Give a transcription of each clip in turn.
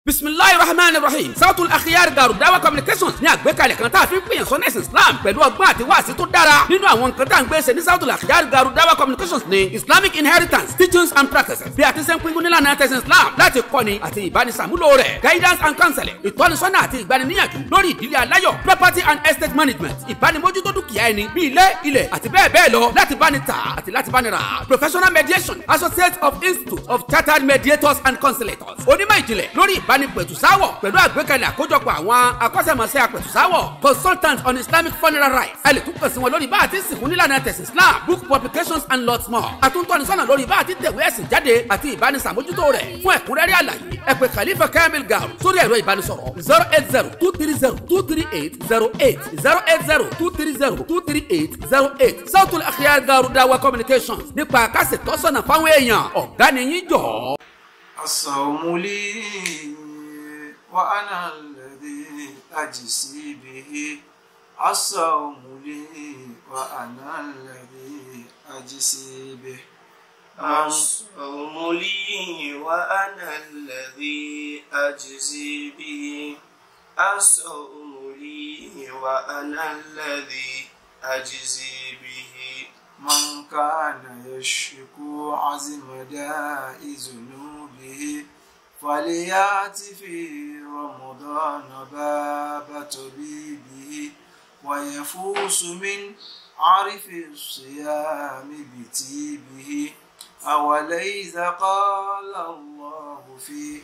Bismillahirrahmanirrahim. Sautul Akhyar Darudawa Communications ní àgbékalẹ̀ kan tá a fi ń pèyàn sọ́nà ẹ̀sìn Islam pẹ̀lú ọgbọ́n àti wáàsí tó dára. Nínú àwọn nǹkan tá à ń gbé ṣe ní Sautul Akhyar Darudawa Communications ní Islamic Inheritance, Teachings and Practices. Bí a ti ṣe ń pinnu nílànà ẹ̀sìn Islam láti kọ́ni àti ìbánisàmúlò rẹ̀. Guidance and counseling, ìtọ́nisọ́nà àti ìgbaniníyànjú lórí ìdílé aláyọ̀, property and estate management, ìbánimójútó dúkìá ẹni bí ilé, ilẹ̀ àti bẹ́ẹ̀ bẹ́ẹ̀ lọ láti báni tà àti láti báni rà. Professional mediation, Associate of Institute of Chartered Mediators and Counselators. Onímọ̀ ìjìnlẹ̀ lórí ìbánipẹ̀tùsáwọ̀ pẹ̀lú àgbékalẹ̀ àkójọpọ̀ àwọn akọ́ṣẹ́mọṣẹ́ apẹ̀tùsáwọ̀, consultant on Islamic funeral rights. ẹ lè tún kàn sí wọn lórí bá a ti sìnkú nílànà tẹ̀sìn Islam, book publications and lots more. àtúntọ́nisọ́nà lórí bá a ti tẹ̀wé ẹ̀sìn jáde àti ìbánisàmójútó rẹ̀. fún ẹ̀kúnrẹ́rẹ́ àlàyé ẹ pè Khalifa Kamil Garu sórí ẹ̀rọ ìbánisọ̀rọ̀ 080-230-238-08 080-230-238-08. Sautul Akhyar Darudawa Communications nípa kásìtọ́sọ́nà fáwọn èèyàn ọ̀gá ni yín jọ̀ọ́. الصوم لي وأنا الذي أجزي به الصوم لي وأنا الذي أجزي به الصوم لي وأنا الذي أجزي به الصوم لي وأنا الذي أجزي به من كان يشكو عزم داء ذنوبه فليأت في رمضان باب طبيبه ويفوس من عرف الصيام بتيبه أوليس قال الله في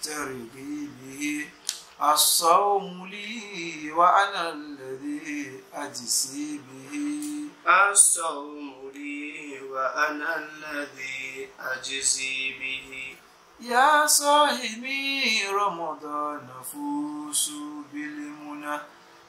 ترغيبه الصوم لي وأنا الذي أجزي به الصوم لي وأنا الذي أجزي به يا صاحبي رمضان فوسوا بالمنى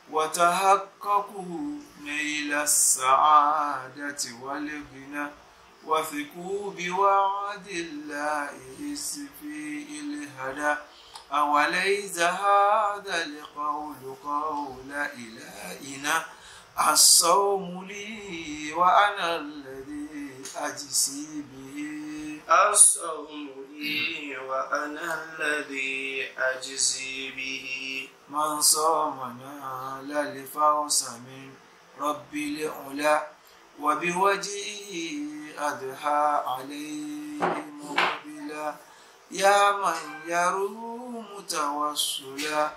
وتحققوا نيل السعادة والغنى وثقوا بوعد الله في الهدى أوليس هذا القول قول إلهنا الصوم لي وأنا الذي أجزي به الصوم لي وأنا الذي أجزي به من صام نال الفوز من رب العلا وبوجهه أضحى عليه مقبلا يا من يروم توسلا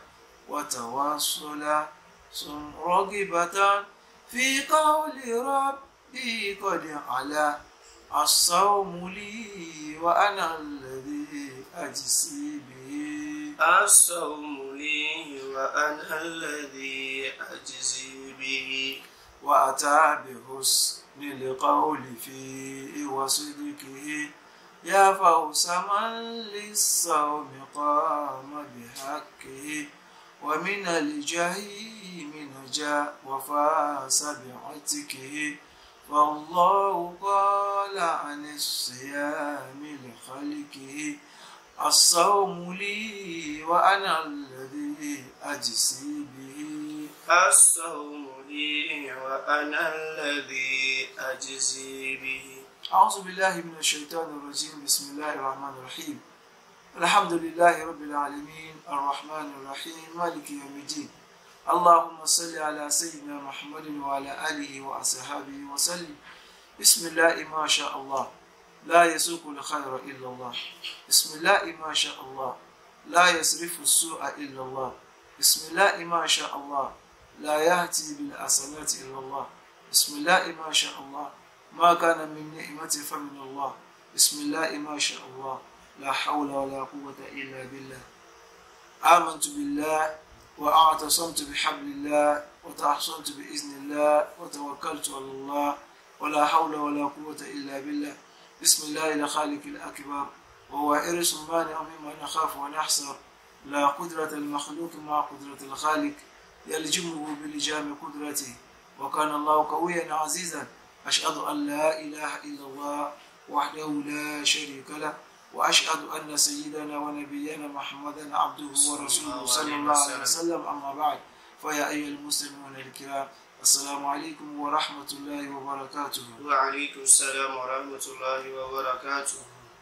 وتوصلا ثم رغبة في قول ربي قد علا الصوم لي وأنا الذي أجزي به الصوم لي وأنا الذي أجزي به وأتى بحسن القول فيه وصدقه يا فوز من للصوم قام بحقه ومن الجحيم نجا وفاز بعتقه والله قال عن الصيام لخلقه الصوم لي وأنا الذي أجزي به الصوم لي وأنا الذي أجزي به أعوذ بالله من الشيطان الرجيم بسم الله الرحمن الرحيم الحمد لله رب العالمين الرحمن الرحيم مالك يوم الدين اللهم صل على سيدنا محمد وعلى آله وأصحابه وسلم بسم الله ما شاء الله لا يسوق الخير إلا الله بسم الله ما شاء الله لا يصرف السوء إلا الله بسم الله ما شاء الله لا يأتي بالحسنات إلا الله بسم الله ما شاء الله ما كان من نعمة فمن الله بسم الله ما شاء الله لا حول ولا قوة إلا بالله آمنت بالله وأعتصمت بحبل الله وتحصنت بإذن الله وتوكلت على الله ولا حول ولا قوة إلا بالله بسم الله الخالق الأكبر وهو إرث مانع مما نخاف ونحذر لا قدرة المخلوق مع قدرة الخالق يلجمه بلجام قدرته وكان الله قويا عزيزا أشهد أن لا إله إلا الله وحده لا شريك له وأشهد أن سيدنا ونبينا محمدا عبده ورسوله صلى الله عليه وسلم أما بعد فيا أيها المسلمون الكرام السلام عليكم ورحمة الله وبركاته. وعليكم السلام ورحمة الله وبركاته.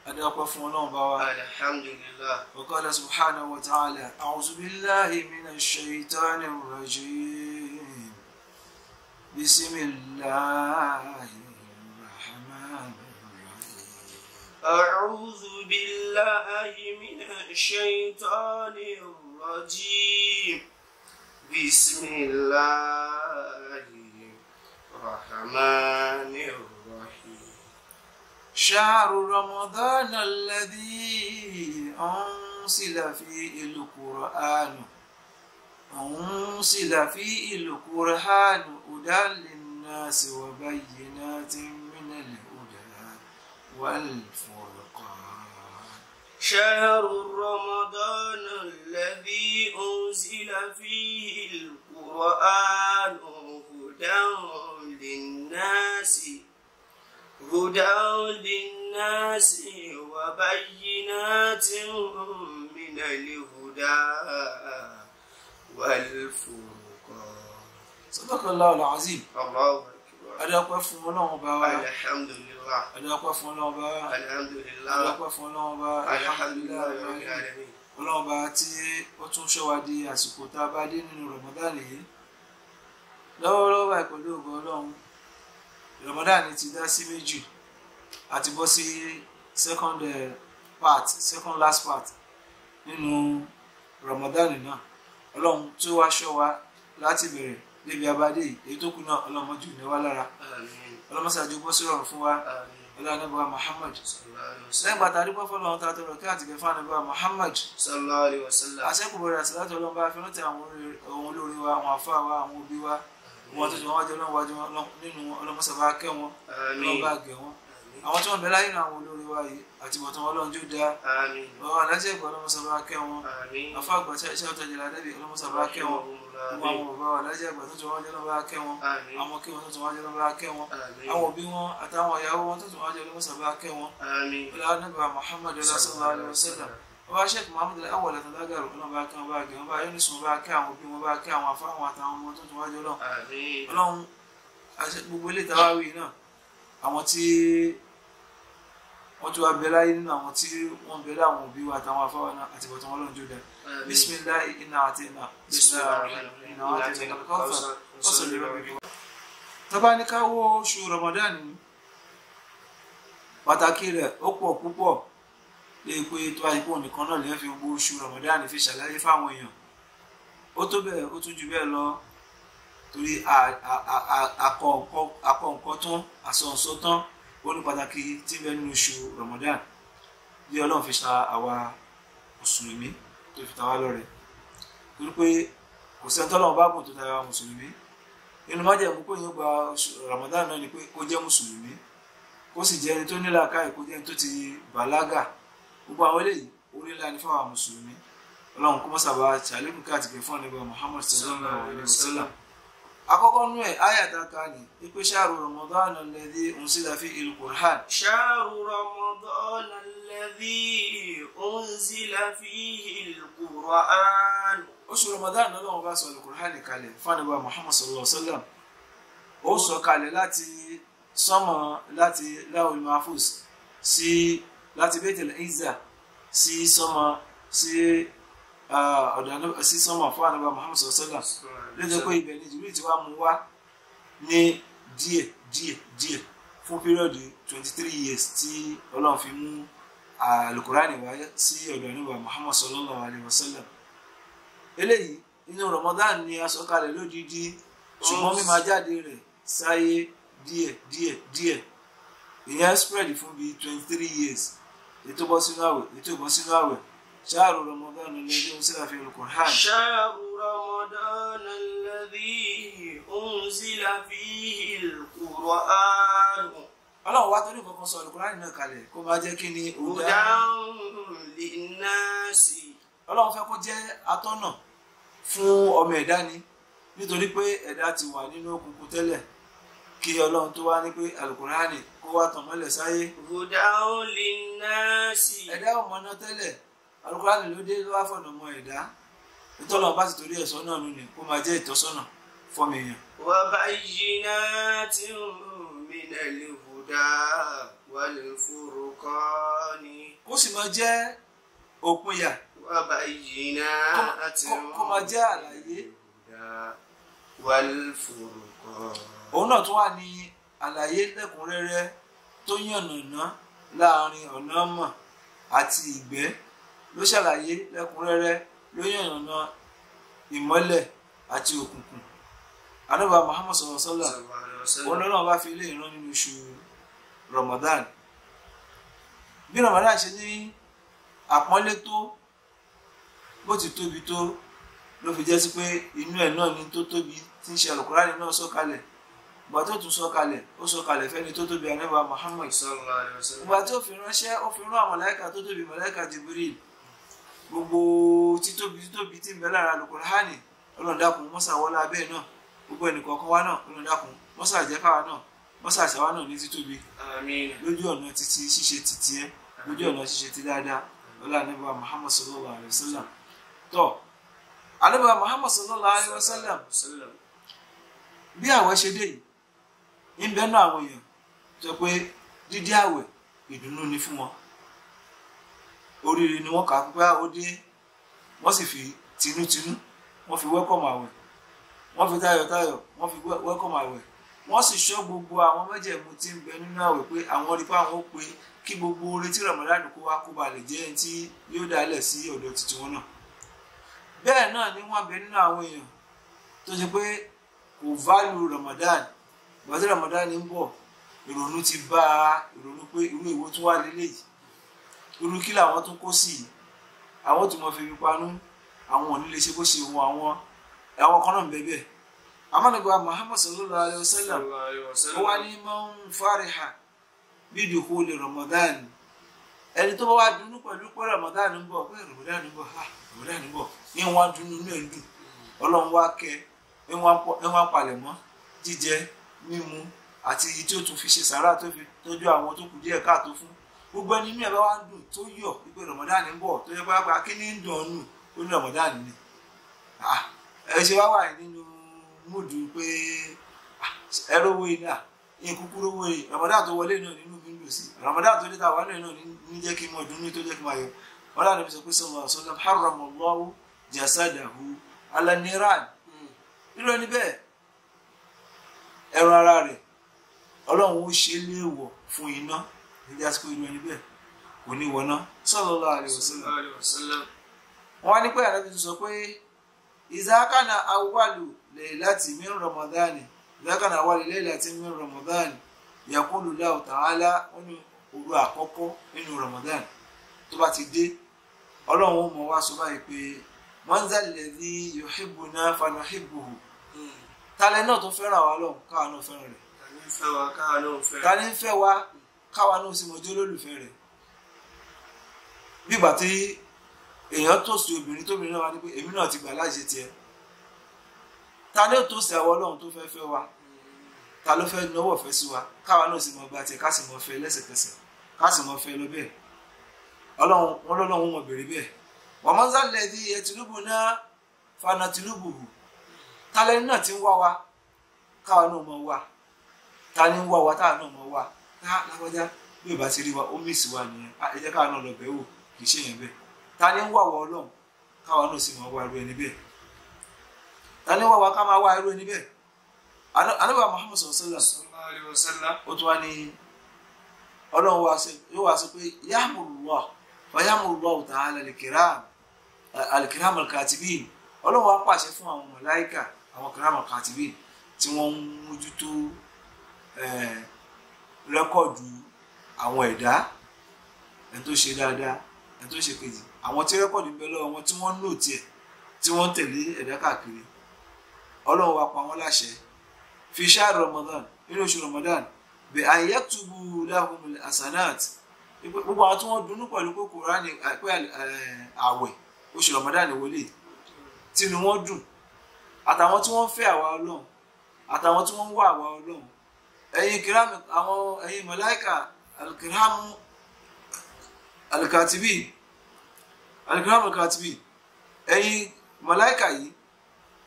adúpẹ́ fún Ọlọ́run bá wa. alhamdulillah. وقال سبحانه وتعالى أعوذ بالله من الشيطان الرجيم بسم الله الرحمن الرحيم أعوذ بالله من الشيطان الرجيم بسم الله الرحمن الرحيم شهر رمضان الذي أنزل فيه القرآن هدى للناس وبينات من الهدى والفرقان شهر رمضان الذي أنزل فيه القرآن هدى للناس وبينات من الهدى والفرقان. صدق الله العظيم. الله أكبر. adúpẹ́ fún Ọlọ́run bá wa. alhamdulillah. adúpẹ́ fún Ọlọ́run bá wa. alhamdulillah. adúpẹ́ fún Ọlọ́run bá wa. alhamdulillah rabbil alamin. Ọlọ́run bá tí ó tún ṣọ́ wa di àsìkò tá a bá dé nínú Ramadan yìí lọ́wọ́lọ́wọ́ báyìí pẹ̀lú ògo Ọlọ́run. Ramadan ti dá sí méjì àti bọ́ sí second last part nínú Ramadan náà. Ọlọ́run tó wá ṣọ́ wa láti bẹ̀rẹ̀ débi abadé èyí tó kù náà ọlọ́mọdún ní wá lára. ọlọ́mọsàájú bọ́ sí rọrùn fún wa. ọlọ́nàbọ̀ Muhammad lẹ́yìn gbàtà àdúgbò fọlọ́run tá a tọrọ kí àtìgẹ́ fún ànàbọ̀ Muhammad sallallahu alaihi wasallam. àṣẹ́kùbọ̀rẹ̀ àti láti ọlọ́mọba afẹ́rántì àwọn olórí wa àwọn àfá wa àwọn òbí wa wọn tó jọ wọ́n jẹ́ ọlọ́wájú nínú ọlọ́mọsàbá kẹ́ wọn ọlọ́mọba gẹ̀ wọn àwọn tí wọ́n bẹ láyé àwọn olórí wa yìí àti bọ̀tán Ọlọ́run jó dá ọ̀rọ̀ alájẹ́ ìgbà ọlọ́mọsàbá kẹ́ wọn afá àgbà iṣẹ́ ọ̀tọ̀ jẹ́lá dẹ́bì ọlọ́mọsàbá kẹ́ wọn àwọn bàbá wa alájẹ́ ìgbà tó jọ wọ́n jẹ́ ọlọ́mọba kẹ́ wọn àwọn kí wọn tó jọ wọ́n jẹ́ ọlọ́mọba kẹ́ wọn àwọn òbí wọn àtàwọn ìyàwó wọn tó jọ wọ́n jẹ́ ọlọ́mọsàbá kẹ́ wọn ọlọ́nàbà Muhammad sallallahu alaihi wasallam ọba sheikh Muhammad Awwal Atadagaru ọlọ́mọba kẹ́ wọn bá gẹ̀ wọn bá yọ́nìsùn wọn bá kẹ́ àwọn òbí wọn bá kẹ́ àwọn afá àwọn àtàwọn ọmọ tó jọ wọ́n jẹ́ Ọlọ́run gbogbo ilé ìtawáwí náà àwọn tí wọ́n tún wá bẹ láyé nínú àwọn tí wọ́n bẹ láwọn òbí wa àtàwọn afáwọn náà àti bọ̀tán Ọlọ́run jó dá. Bismillahi inna atina tọ́bá ní ká wo oṣù Ramadan ní pàtàkì rẹ̀ ó pọ̀ púpọ̀ lè pé tó àìpọ̀ nìkan náà lè fi gbogbo oṣù Ramadan fi ṣàlàyé fáwọn èèyàn ó tó bẹ́ẹ̀ ó tún jù bẹ́ẹ̀ lọ torí akọ nǹkan tán àsọ̀nsọ́ tán ó ní pàtàkì tí ń bẹ nínú oṣù Ramadan bí Ọlọ́run fi ṣa àwa mùsùlùmí tó fi ta wá lọ́rẹ torí pé kò sẹ́ni tọ́lọ́run bá bùn tó ta wá mùsùlùmí inú májẹ̀mú pé yóò gba Ramadan náà ni pé kó jẹ́ mùsùlùmí kó sì jẹ́ ẹni tó ní làákàyè kó jẹ́ ẹni tó ti bàlágà gbogbo àwọn eléyìí orí ńlá ní fáwọn mùsùlùmí Ọlọ́run kó mọ́sàbá ṣàlékún káàtìkẹ́ fún àníbà Muhammad sallallahu alaihi wasallam. àkọ́kọ́ nú ẹ̀ ayàtà ká ní wípé shahru Ramadan alladhi unzila fihi al-Qur'an. shahru Ramadan alladhi unzila fihi al-Qur'an. oṣù Ramadan náà lọ́wọ́ bá sọ al-Qur'an kalẹ̀ fún àníbà Muhammad sallallahu alaihi wasallam. ó sọ kalẹ̀ láti sánmọ̀ láti Lawhul Mahfuz sí láti Baitul Izza sí sánmọ̀ sí sánmọ̀ fún àníbà Muhammad sallallahu alaihi wasallam. lójẹ́ pé ibẹ̀ ni Jibril ti wá mú wá ní díẹ̀ fún píríọ̀dù 23 years tí Ọlọ́run fi mú Al-Qur'ani wá sí ọ̀dọ̀ Ànábì Muhammad sallallahu alaihi wasallam. eléyìí inú Ramadan ni a sọ kalẹ̀ lódìdí ṣùgbọ́n mímá jáde rẹ̀ sáyé díẹ̀ ìyẹn spread fún bíi 23 years ètò bọ́ sínú àwẹ̀ shahru Ramadan alladhi unzila fihi al-Qur'an. shahru Ramadan alladhi unzila fihi al-Qur'an. Ọlọ́run wá torí kankan sọ Al-Qur'ani náà kalẹ̀ kó máa jẹ́ kí ni hudan linnasi. Ọlọ́run fẹ́ kó jẹ́ atọ́nà fún ọmọ ẹ̀dá ni nítorí pé ẹ̀dá ti wà nínú òkùnkùn tẹ́lẹ̀ kí Ọlọ́run tó wá ní pé Al-Qur'ani kó wá tàn mọ́lẹ̀ sáyé. hudan linnasi. ẹ̀dá ọmọ náà tẹ́lẹ̀ Al-Qur'ani ló dé ló wá fọ̀nà mọ́ ẹ̀dá ìtọ́lọ̀ bá ti torí ẹ̀sọ́ náà nù ní kó máa jẹ́ ìtọ́sọ́nà fọ́mọ èèyàn. wa bayyinatin minal huda والفرقان kó sì máa jẹ́ òpinya وبينات kó máa jẹ́ àlàyé. والفرقان òun náà tún wà ní àlàyé lẹ́kùnrẹ́rẹ́ tó yànnàná láàrin ọ̀nà mọ̀ àti ìgbẹ́ ló ṣàlàyé lẹ́kùnrẹ́rẹ́ ló yànnàná ìmọ́lẹ̀ àti òkùnkùn. Ànábì Muhammad sallallahu alaihi wasallam òun náà bá fi ilé ìran nínú oṣù Ramadan. Bí Ramadan ṣe ní àpọ́nlé tó bó ti tóbi tó ló fi jẹ́ sí pé inú ẹ̀ náà ni tó tóbi tí ń ṣe Al-Qur'ani náà sọ̀kalẹ̀. Ìgbà tó tún sọ̀kalẹ̀ ó sọ̀kalẹ̀ fẹ́ni tó tóbi Ànábì Muhammad sallallahu alaihi wasallam. ìgbà tí ó fi ránṣẹ́ ó fi rán àwọn màláíkà tó tóbi màláíkà Jibril. Gbogbo títóbi tí ń bẹ lára Al-Qur'ani Ọlọ́run dákun mọ́sà wọlá abẹ́ náà gbogbo ẹnìkọ̀ọ̀kan wa náà Ọlọ́run dákun mọ́sà jẹ́ káwa náà mọ́sà àṣàwá náà ní títóbi Àmín. lójú ọ̀nà títí ṣíṣe títí ẹ lójú ọ̀nà ṣíṣe ti dáadáa ọlá Ànábì Muhammad sallallahu alaihi wasallam. Tọ́ Ànábì Muhammad sallallahu alaihi wasallam bí àwẹ̀ ṣe dé yìí ń bẹ náà àwọn èèyàn sọ pé dídí àwẹ̀ ìdùnnú ni fún wọn, oríire ni wọ́n kà á pé ó dé, wọ́n sì fi tinútinú wọ́n fi wẹ́kọ̀mù àwẹ̀, wọ́n fi tayọ̀tayọ̀ wọ́n fi wẹ́kọ̀mù àwẹ̀, wọ́n sì ṣọ́ gbogbo àwọn májẹ̀mú tí ń bẹ nínú àwẹ̀ pé àwọn rí pé àwọn ó pe kí gbogbo oore tí Ramadan kó wá kó ba lè jẹ́ ẹni tí yóò dálẹ̀ sí ọ̀dọ̀ títí wọn náà. Bẹ́ẹ̀ náà ni wọ́n bẹ nínú àwọn èèyàn tó ṣe pé kò válù Ramadan. Ìgbà tí Ramadan ń bọ̀ ìrònú ti bá ìrònú pé irú èwo tún wà lélẹ́yìí, irú kí làwọn tún kó sí i, àwọn tó mọ fi panú, àwọn ò ní lè ṣe bó ṣe wọn àwọn kan náà ń bẹ bẹ́ẹ̀. Ànábì Muhammad sallallahu alaihi wasallam ó wá ní man fariha bi dukhuli Ramadan, ẹni tó bá wá dùnnú pẹ̀lú pé Ramadan ń bọ̀ Ramadan ń bọ̀ ní wọ́n dùnnú ní ẹ̀dùn Ọlọ́run wá kẹ́ ẹ wọ́n palẹ̀ mọ́ jíjẹ mímu àti èyí tí ó tún fi ṣe sàárà tó fi tọ́jú àwọn tó kù díẹ̀ káàtó fún gbogbo ẹni inú ẹ̀ bá wá ń dùn tó yọ̀ wípé Ramadan ń bọ̀ tó yẹ pé kí ní ń dùn ọ́nù ó ní Ramadan ni ẹ ṣe wá wà nínú múdù pé ẹrọ owó iná yín kúkúrú owó yìí Ramadan tó wọlé náà nínú mi ń lò sí Ramadan tó dé ta wà náà ní jẹ́ kí n mọ̀ dùn ní tó jẹ́ kí n máa yọ wọn láti fi sọ pé sallallahu alaihi wasallam harramallahu jasadahu ala niran irú ẹni bẹ́ẹ̀ ẹran ara rẹ̀ Ọlọ́run ó ṣe léèwọ̀ fún iná níbi àsìkò irú ẹni bẹ́ẹ̀ kò ní wọná sallallahu alaihi wasallam. Wọ́n á ní pé Ànábì tó sọ pé idha kana awwalu laylati min Ramadani idha kana awwalu laylati min Ramadani yaqulu Allahu ta'ala wọ́n ní òru àkọ́kọ́ nínú Ramadan tó bá ti dé Ọlọ́run ó mọ̀ wá sọ báyìí pé man zal ladhi yuhibbuna fanuhibbuhu, tálẹ̀ náà tó fẹ́ràn wa lọ́hùn káwa náà fẹ́ràn rẹ̀, tani ń fẹ́ wa káwa náà sì mọ̀jú olólùfẹ́ rẹ̀. Bígbà tí èèyàn tòsí obìnrin tóbìnrin náà wá ní pé èmi náà ti gbà láṣẹ tiẹ̀, ta ló tòsí àwọn Ọlọ́run tó fẹ́ fẹ́ wa, ta ló fẹ́ náwó fẹ́ sí wa káwa náà sì mọ̀ gbà tiẹ̀ ká sì mọ̀ fẹ́ lẹ́sẹ̀kẹsẹ̀ ká sì mọ̀ fẹ́ lọ bẹ́ẹ̀. Ọlọ́run wọn lọ́lọ́run mọ̀ bèrè bẹ́ẹ̀. wa man zal ladhi yatlubuna fanatlubuhu, tálẹ́ni náà ti ń wá wa káwa náà mọ̀ wá, ta ni ń wá wa táwa náà mọ̀ wá ká lágbájá bí ìbá ti rí wa ó mìsì wa nìyẹn ẹ jẹ́ káwa náà lọ bẹ̀ wò kì í ṣe yẹn bẹ́ẹ̀. Ta ni ń wá wa Ọlọ́run káwa náà sì mọ̀ wá irú ẹni bẹ́ẹ̀, ta ni ń wá wa ká máa wá irú ẹni bẹ́ẹ̀. Ànábì Muhammad sallallahu alaihi wasallam ó tún wá ní Ọlọ́run yóò wá sọ pé ya'murullah wa ya'murullahu ta'ala al-kiram al-katibin, Ọlọ́run wá pàṣẹ fún àwọn màláíkà àwọn kiram al-katibin tí wọ́n ń mójútó rẹ́kọ̀dù àwọn ẹ̀dá ẹni tó ṣe dáadáa ẹni tó ṣe kejì, àwọn tí rẹ́kọ̀dù ń bẹ lọ́wọ́ wọn tí wọ́n ń lò tiẹ̀ tí wọ́n ń tẹ̀lé ẹ̀dá káàkiri. Ọlọ́run wá pa wọ́n láṣẹ fi shahr Ramadan nínú oṣù Ramadan bi an yaktubu lahumul hasanat, gbogbo àwọn tí wọ́n dunnú pẹ̀lú pé Kùránì pé àwẹ̀ oṣù Ramadan wọlé tínú wọn dùn, àtàwọn tí wọ́n fẹ́ àwa Ọlọ́run àtàwọn tí wọ́n ń wá àwa Ọlọ́run, ẹ̀yin kiram àwọn ẹ̀yin màláíkà al-kiram al-katibin ẹ̀yin màláíkà yìí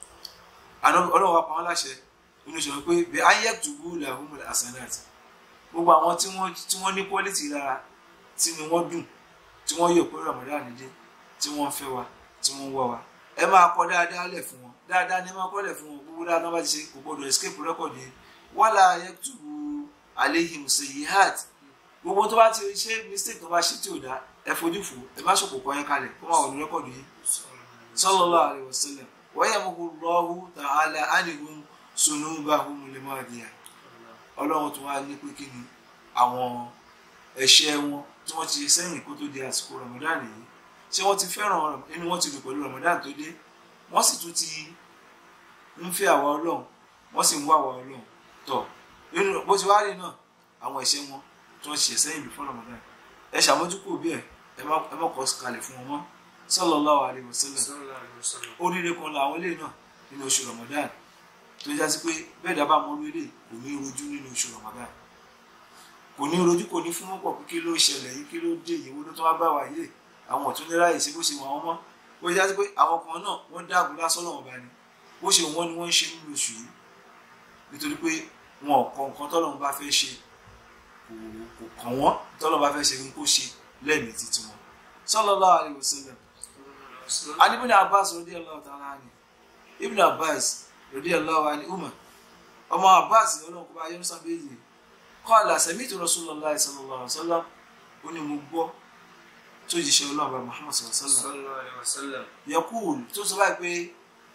Ọlọ́run wá pa wọ́n láṣẹ nínú ìṣòro pé bí an yaktubu lahumul hasanat gbogbo àwọn tí wọ́n ní quality lára tí ni wọ́n dùn tí wọ́n yọ̀ pé Ramadan dé tí wọ́n fẹ́ wa tí wọ́n wá wa ẹ máa kọ dáadáa lẹ̀ fún wọn dáadáa ni ẹ máa kọ́ lẹ̀ fún wọn gbogbo dáadáa bá ti ṣe kò gbọdọ̀ escape record yẹn wala yaktubu alayhim sayyihat gbogbo tó bá ti ṣe mistake tó bá ṣe tí ò dá ẹ fojú fò ẹ má ṣòkò kọ́ yẹn kalẹ̀ kó máa wọ̀ ní record yẹn sallallahu alayhi wa sallam wa yamhu Allahu ta'ala anhum sunubahum al-madiya ọlọ́run tó wá ní pé kí ni àwọn ẹ̀ṣẹ̀ wọn tí wọ́n ti ṣe sẹ́yìn kó tó di àsìkò Ramadan yìí ṣé wọ́n ti fẹ́ràn inú wọn ti dùn pẹ̀lú Ramadan tó dé wọ́n sì tún ti ń fẹ́ àwa ọlọ́run wọ́n sì ń wá àwa ọlọ́run tọ̀ nínú bó ti wá rí náà àwọn ẹ̀ṣẹ̀ wọn tí wọ́n ṣe sẹ́yìn before Ramadan ẹ ṣàmójúkò bí ẹ má kọ́ kalẹ̀ fún wọn mọ́ sallallahu alaihi wasallam oríire kan làwọn ilé náà nínú oṣù Ramadan tó já sí pé bẹ́ẹ̀ dábàá mọ́ lórí kò ní rojú nínú oṣù Ramadan kò ní rojú kò ní fún mọ́pọ̀ pé kí ló ṣẹlẹ̀ yìí kí ló dé yìí wọ́n tó wá bá wà yìí àwọn ọ̀tún ní ráyè sí bó ṣe wà wọ́n mọ́ ó já sí pé àwọn kan náà wọ́n dáàbò lásán lọ́wọ́ bá ní bó ṣe wọ́n ni wọ́n ń ṣe nínú oṣù yìí nítorí pé wọn ò kọ nǹkan tọ́lọ́run bá fẹ́ ṣe kò kàn wọ́n tọ́lọ́run bá fẹ́ ṣe ní kó ṣe lẹ́mìí títí wọn sallallahu alaihi wasallam. عن ابن عباس رضي الله تعالى عنه ابن عباس رضي الله عنهما أما عباس يقولون كبا يوسف بيجي قال سمعت رسول الله صلى الله عليه وسلم وني مغبو توجي شي الله محمد صلى الله عليه وسلم يقول تصبح بي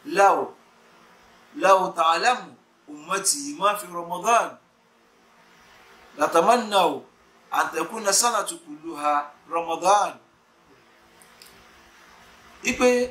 لو تعلم أمتي ما في رمضان لتمنوا أن تكون سنة كلها رمضان ipe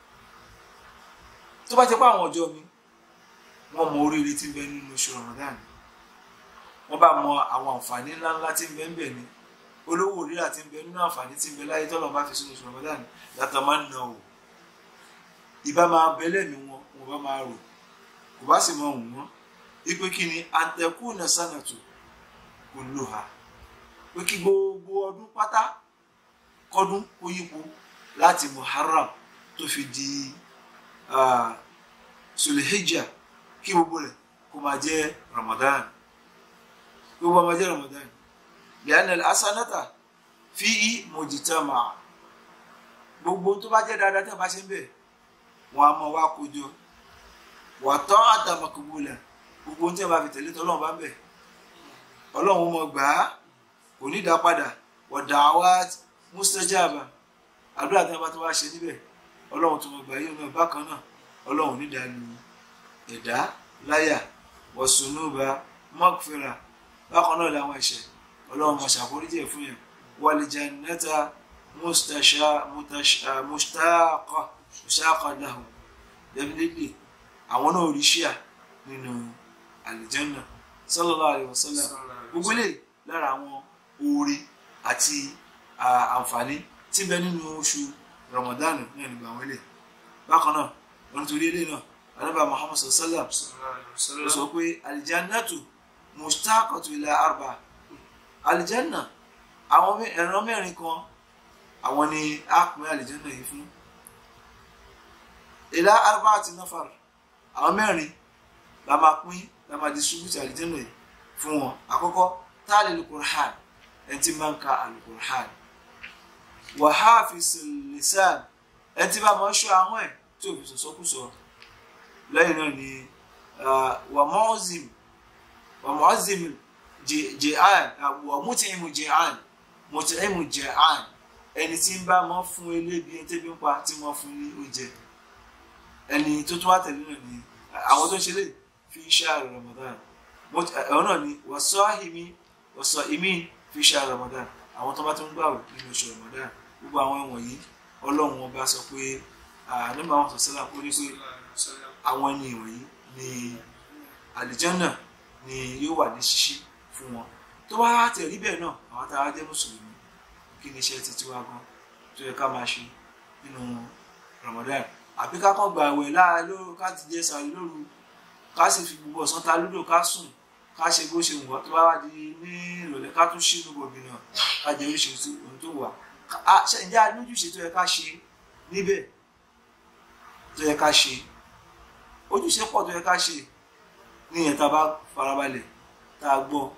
tó bá ti pa àwọn ọjọ́ mi wọ́n mọ oríire tí ń bẹ nínú oṣù Ramadan wọ́n bá mọ àwọn àǹfààní ńláńlá tí ń bẹ ń bẹ ní olówó rírà tí ń bẹ nínú àǹfààní tí ń bẹ láyé tọ́lọ́ bá fi sínú oṣù Ramadan yàtọ̀ máa ń nà ó ìbá máa bẹ lẹ́mìí wọn wọn bá máa rò kò bá sì mọ òun wọn ipe kí ni antakuna sanatu kulluha pé kí gbogbo ọdún pátá kọ́dún kó yípo láti Muharram tó fi di Sulhijja kí gbogbo rẹ̀ kó máa jẹ́ Ramadan gbogbo máa jẹ́ Ramadan li'anna al-hasanata fihi mujtama'a gbogbo tó bá jẹ́ dáadáa tí a bá ṣe ń bẹ̀ wọ́n á mọ wá kójọ wa ta'ata maqbula gbogbo tí a bá fi tẹ̀lé tọ́lọ́run bá ń bẹ̀ ọlọ́run mọ̀ gbà á kò ní dá padà wa da'awat mustajaba àdúrà tí wọ́n bá tó wá ṣe níbẹ̀ ọlọ́run tó mọ̀ gbà yóò náà bákan náà ọlọ́run nídàálù ẹ̀dá láyà wọ̀sùnúbà mọ́kfẹ́ra bákan náà làwọn ẹ̀ṣẹ̀ ọlọ́run mọ̀ ṣàforíjì ẹ̀ fún yẹn wal jannata mushtaqa lahu definitely àwọn náà rí ṣíà nínú àlìjánà sallallahu alaihi wasallam gbogbo ilé lára àwọn oore àti àǹfààní tí bẹ nínú oṣù Ramadan náà nígbà àwọn ilé bákan náà wọn nítorí ilé náà anábà Muhammad sallallahu alaihi wasallam sọ pé aljannatu mushtaqatu ila arba aljanna àwọn ẹran mẹ́rin kan àwọn ni a pín aljanna yìí fún ila arba'ati nafar àwọn mẹ́rin la máa pín la máa distribute aljanna yìí fún wọn àkọ́kọ́ talil Qur'an ẹni tí máa ń ka al-Qur'an wa hafizul lisan ẹni tí bá máa ń ṣọ́ ahọ́n ẹ̀ tí ò fi sọ̀sọ́kùsọ lẹ́yìn náà ni wa mu'azzim ji'an wa mut'imu ji'an ẹni tí ń bá máa fún elébi ẹni tẹ́bí ń pa tí wọ́n fún ní oúnjẹ ẹni tó tún wá tẹ̀lé náà ni àwọn tó ń ṣe lè fi shahr Ramadan ọ̀nà ni was-sa'imin fi shahr Ramadan àwọn tó bá tún gbààwẹ̀ nínú oṣù Ramadan gbogbo àwọn wọ̀nyí ọlọ́run ọba sọ pé nígbà wọn sọ sílá pé àwọn ẹni ìwọ̀nyí ni àlìjánà ni yóò wà ní ṣíṣí fún wọn tó bá tẹ̀rí bẹ́ẹ̀ náà àwọn tá a jẹ́ mùsùlùmí kí ni iṣẹ́ títí wá gan tó yẹ ká máa ṣe nínú Ramadan àbí ká kàn gbààwẹ̀ láàárọ̀ lóru ká ti jẹ sààrì lóru ká sì fi gbogbo ọ̀sán ta lúdò ká sùn ká ṣe bó ṣe wù tó bá wá di ní ìrọ̀lẹ́ ká tún ṣí gbogbo obìnrin ká jẹ oríṣiríṣi ohun tó wà ǹjẹ́ alójúṣe tó yẹ ká ṣe níbẹ̀ tó yẹ ká ṣe ojúṣe pọ̀ tó yẹ ká ṣe ní ìyẹn tá a bá farabalẹ̀ tá a gbọ́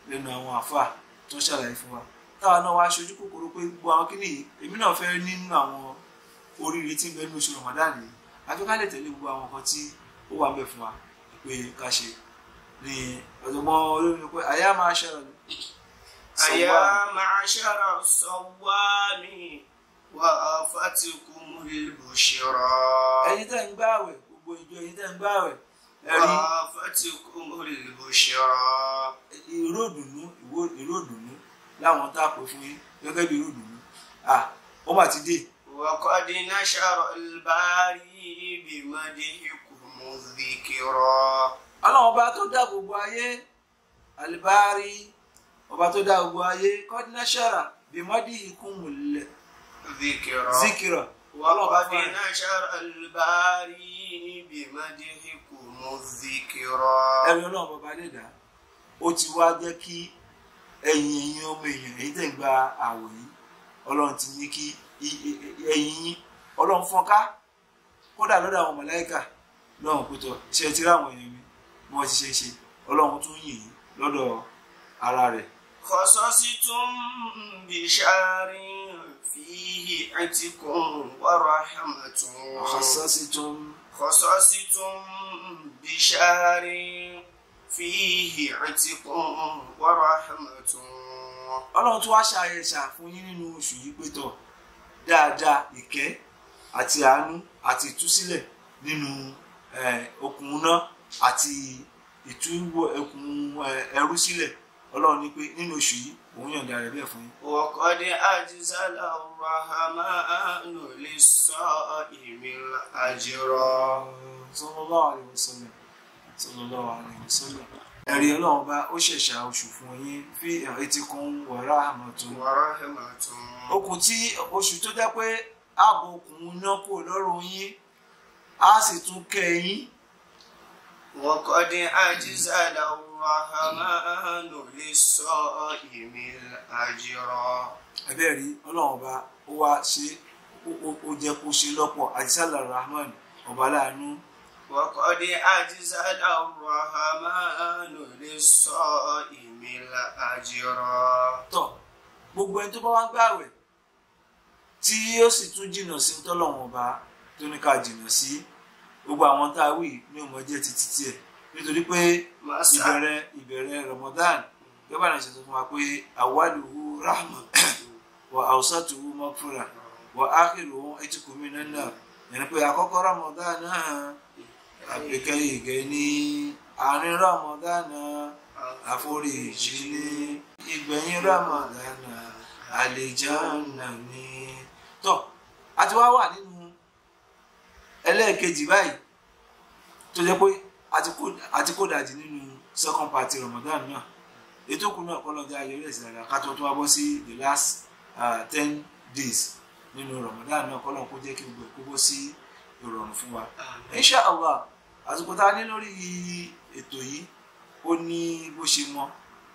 lẹ́nu àwọn àfáà tó ṣàlàyé fún wa táwa náà wá ṣojú kòkòrò pé gbogbo àwọn kíní yìí èmi náà fẹ́ nínú àwọn oríire tí ń bẹ ní oṣù Ramadan yìí àfi ká lè tẹ̀lé gbogbo àwọn nǹkan tí ó wà ń bẹ fún wa pé ká ṣe ní ọ̀dọ̀gbọ́n olórin pé àyà máa ṣẹ̀rọ̀ أيا معشر الصوام وآفتكم البشرى ẹ̀yin tẹ́ ń gbààwẹ̀ gbogbo ìjọ ẹ̀yin tẹ́ ń gbààwẹ̀ وآفتكم البشرى ìró ìdùnnú láwọn tá a pè fún yín gẹ́gẹ́ bí ìró ìdùnnú ó mà ti dé. وقد نشر الباري بمدحكم الذكرى ọlọ́run ọba tó dá gbogbo ayé alibari ọba tó dá gbogbo ayé kọ́dínáṣára bímọ́dí ikumul zikira وقد نشر الباري بمدحكم الذكرى ẹ̀rí ọlọ́run bàbá lẹ́dà ó ti wá jẹ́ kí ẹ̀yin ọmọ èèyàn èyí tẹ̀ ń gba àwọ̀ yìí ọlọ́run ti ní kí ẹ̀yin ọlọ́run fọ́nká kódà lọ́dọ̀ àwọn màláíkà lọ́run pẹ̀tọ̀ ṣe ti ráwọn èèyàn mi bí wọ́n ti ṣe ọlọ́run tún yìn yín lọ́dọ̀ ara rẹ̀. خصصتم بشهر فيه عتق ورحمة خصصتم بشهر فيه عتق ورحمة ọlọ́run tún wá ṣàyẹ̀ṣà fún yín nínú oṣù yìí pẹ̀tọ̀ dáadáa ìkẹ́ àti àánú àti ìtúsílẹ̀ nínú okùn náà àti ìtúwọ̀ okùn ẹrú sílẹ̀ ọlọ́run ní pé nínú oṣù yìí òun yọ̀ǹda rẹ̀ bẹ́ẹ̀ fún yín. وقد أجزل الرحمن للصائم الأجر sallallahu alaihi wasallam ẹ̀rí ọlọ́run bá ó ṣẹ̀ṣà oṣù fún yín fi ẹ̀rẹ́tìkún wa rahmatun okùn tí oṣù tó jẹ́ pé ààbò okùn náà kò lọ́rùn yín á sì tún kẹ́ yín. وقد أجزل الرحمن للصائم الأجر ẹ̀bẹ́ẹ̀rí ọlọ́run ọba ó wá ṣe ó jẹ́ kó ṣe lọ́pọ̀ àjísàlà rahman ọba láàánú. وقد أجزل الرحمن للصائم الأجر tọ́ gbogbo ẹni tó bá wá ń gbààwẹ̀ tí ó sì tún jìnnà sí tọ́lọ́run ọba tó ní ká jìnnà sí gbogbo àwọn tá a wí ní ọmọ jẹ́ títí tiẹ̀ nítorí pé ìbẹ̀rẹ̀ Ramadan gẹ́gẹ́ náà ṣe sọ fún wa pé awwaluhu rahma wa awsatuhu maghfira wa akhiruhu itqun minan nar yẹn pé àkọ́kọ́ Ramadan náà àpèkẹ́ ìgẹ́ ní àárín Ramadan náà àforíjì ní ìgbẹ̀yìn Ramadan náà àlìjánnà ní. tọ́ àti wá wà nínú ẹlẹ́ẹ̀kejì báyìí tó jẹ́ pé àti kó dàjì nínú second party Ramadan náà ètò kù náà kọ́lọ́jà ayọ̀rẹ́ ìsìn àdá ká tó wá bọ́ sí the last 10 days nínú Ramadan náà kọ́lọ́n kó jẹ́ kí gbogbo kó bọ́ sí ìrọ̀rùn fún wa. Insha Allah àsìkò tá a ní lórí ètò yìí ó ní bó ṣe mọ́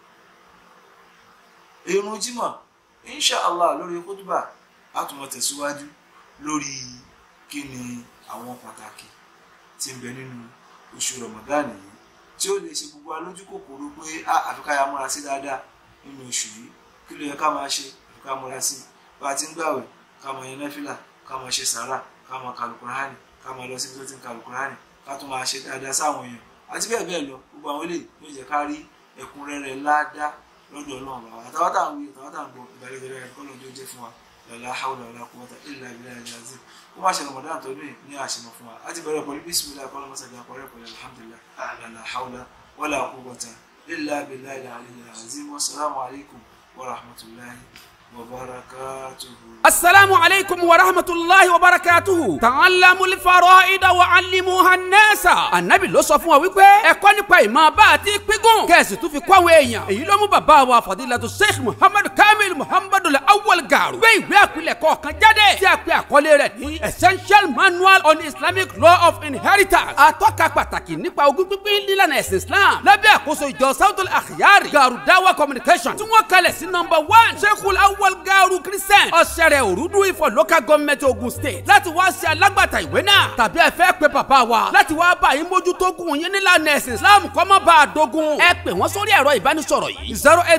ìrun jímọ̀ Insha Allah lórí kútúbà á tún máa tẹ̀síwájú lórí kí ni àwọn pàtàkì tí ń bẹ nínú oṣù Ramadan yìí tí ó lè ṣe gbogbo alójú kòkòrò pé àfi ká ya múra sí dáadáa nínú oṣù yìí kí ló yẹ ká máa ṣe àfi ká múra sí bá a ti ń gbààwẹ̀ ká máa yan náfìlà ká máa ṣe sàárà ká máa ka Al-Qur'ani ká máa lọ síbi tó ti ń ka Al-Qur'ani ká tún máa ṣe dáadáa sáwọn èèyàn àti bẹ́ẹ̀ bẹ́ẹ̀ lọ gbogbo àwọn eléyìí yóò jẹ́ ká rí ẹ̀kúnrẹ́rẹ́ ládàá lọ́dọ̀ Ọlọ́run bàbá àtàwọn tá à ń wí àtàwọn tá à ń gbọ́ ìgbàlejò rẹ̀ kọ́ lóun tó jẹ́ fún wa la hawla wala quwwata illa billahi al-azim kó má ṣe Ramadan tó ní àṣemọ fún wa láti bẹ̀rẹ̀ pẹ̀lú bismillah kọ́ lọ́mọ sàgbà pọ̀rẹ́ pẹ̀lú alhamdulillah la hawla wala quwwata illa billahi al-aliyyil azim wassalamu alaikum wa rahmatullahi wa barakatuhu. السلام عليكم ورحمة الله وبركاته. تعلموا الفرائض وعلموها الناس. Ànábì ló sọ fún wa wípé ẹ̀kọ́ nípa ìmọ̀ bá àti pígùn kẹ̀sì tún fi kọ́ àwọn èèyàn. èyí ló mú bàbá wa Fadilatu Sheikh Muhammad Kamil Muhammadul Awwal Garu gbé ìwé àpilẹ̀kọ kan jáde tí a pè àkọlé rẹ̀ ní Essential Manual on Islamic Law of Inheritance. atọ́ka pàtàkì nípa ogún pínpín nílànà ẹ̀sìn Islam lábẹ́ àkóso ìjọ Sautul Akhyari Garu Dawa Communication tí wọ́n kalẹ̀ sí number 1 Sheikhul Awol Garu Christian ọ̀sẹ̀rẹ̀ òrùdú Ifọ̀ local government Ogun state láti wá ṣe alágbàtà ìwé náà tàbí ẹ fẹ́ pe bàbá wa láti wá bá yín mójútó gùn yín nílànà ẹ̀sìn Islam kó má bá a dógún ẹ pè wọ́n sórí ẹ̀rọ ìbánisọ̀rọ̀ yìí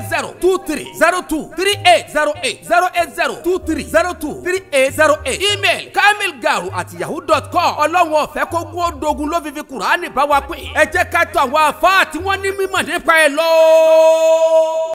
08023023808 08023023808 email kamilgaru@yahoo.com ọlọ́run ọ̀fẹ́ kó gún ó dogun ló fi fi Kùránì bá wa pè ẹ jẹ́ ká tó àwọn àfáà tí wọ́n ní mímọ̀ nípa ẹ̀ lọ.